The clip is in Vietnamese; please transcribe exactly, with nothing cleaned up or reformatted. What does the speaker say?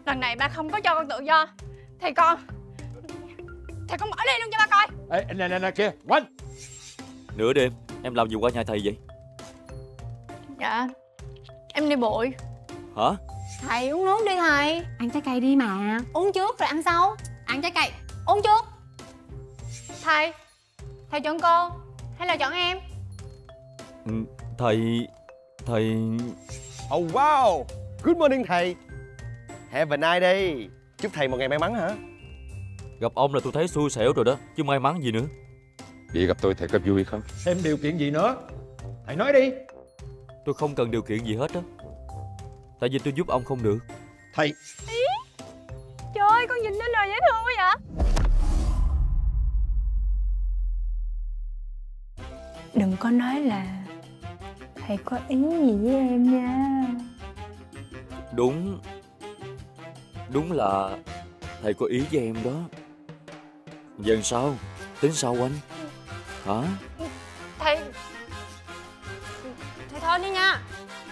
lần này ba không có cho con tự do thì con thì con mở đi luôn cho ba coi. Ê, nè nè nè kia, Quanh. Nửa đêm em làm gì qua nhà thầy vậy? Dạ em đi bụi. Hả? Thầy uống nước đi thầy. Ăn trái cây đi mà. Uống trước rồi ăn sau. Ăn trái cây, uống trước. Thầy, thầy chọn cô hay là chọn em? Ừ, thầy... Thầy... Oh wow, good morning thầy. Have a nice day. Chúc thầy một ngày may mắn hả? Gặp ông là tôi thấy xui xẻo rồi đó, chứ may mắn gì nữa. Vậy gặp tôi thầy có vui không? Thêm điều kiện gì nữa? Thầy nói đi. Tôi không cần điều kiện gì hết á. Tại vì tôi giúp ông không được. Thầy... Ý. Trời ơi, con nhìn nó lời dễ thương quá vậy. Đừng có nói là thầy có ý gì với em nha. Đúng. Đúng là thầy có ý với em đó. Giờ sao? Tính sao anh? Hả? Thầy... Thầy thôi đi nha.